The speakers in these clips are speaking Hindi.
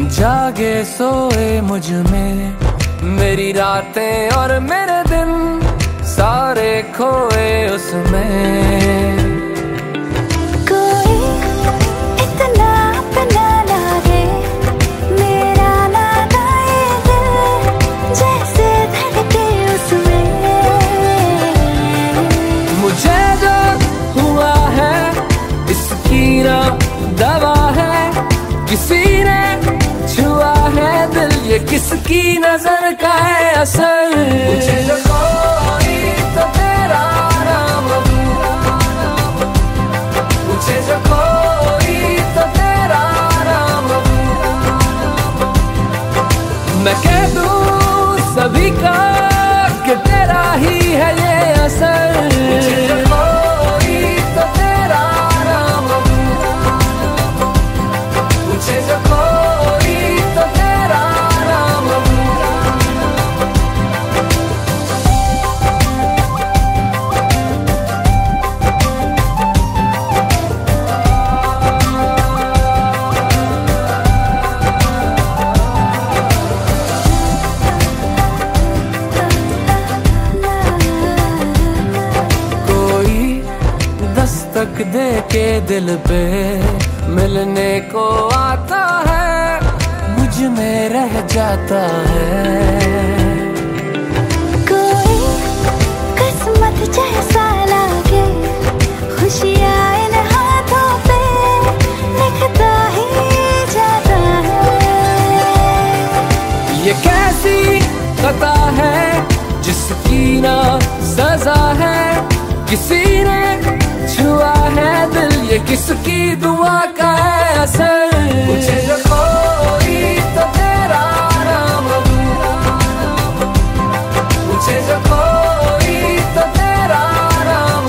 जागे सोए मुझ में, मेरी रातें और मेरे दिन सारे खोए उसमें। कोई इतना अपना लागे मेरा नाता ये दिल, जैसे धड़के उसमें। मुझे जो हुआ है इसकी ना दवा है, किसी ने छुआ है दिल, ये किसकी नजर का है असर। मुझे जो कोई तो तेरा नाम, मुझे जो कोई तो तेरा नाम, मैं कह दूं सभी का कि तेरा ही है ये असर। मुझे जो कोई तो तेरा नाम, मुझे जो कोई तो तेरा नाम। कोई दस्तक दे के दिल पे मिलने को आता है, मुझ में रह जाता है। कोई किस्मत जैसा लागे खुशियाँ इन हाथों पे लिखता ही जाता है। ये कैसी खता है जिसकी ना सजा है, किसी ने छुआ है दिल, ये किसकी दुआ का है असर। मुझे जो कोई तो तेरा नाम, मुझे जो कोई तो तेरा नाम।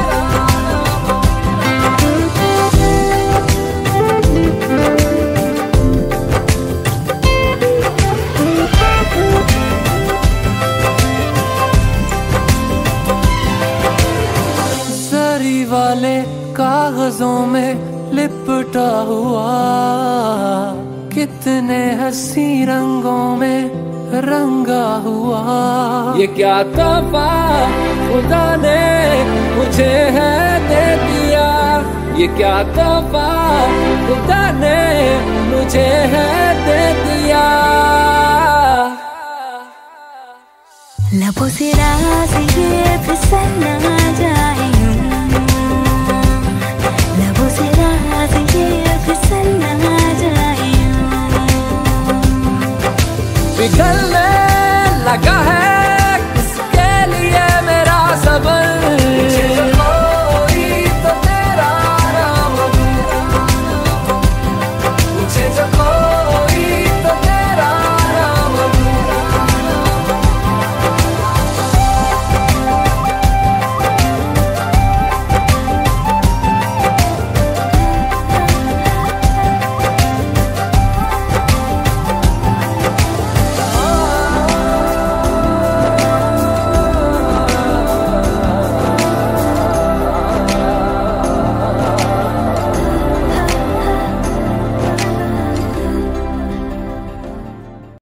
सरी वाले कागजों में लिपटा हुआ, कितने हंसी रंगों में रंगा हुआ। ये क्या तोहफा खुदा ने मुझे है दे दिया, ये क्या तोहफा खुदा ने मुझे है दे दिया। लबों से राज ये फिसल ना जाए यूं, लबों से राज ये फिसल ना जाए यूं। पिघलने